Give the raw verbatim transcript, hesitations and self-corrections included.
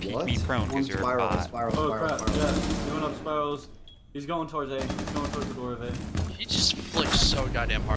keep me prone because you're spiral, a bot. spiral, Oh spiral, crap, spiral. yeah, doing up spirals. He's going towards A. He's going towards the door of A. He just flicked so goddamn hard.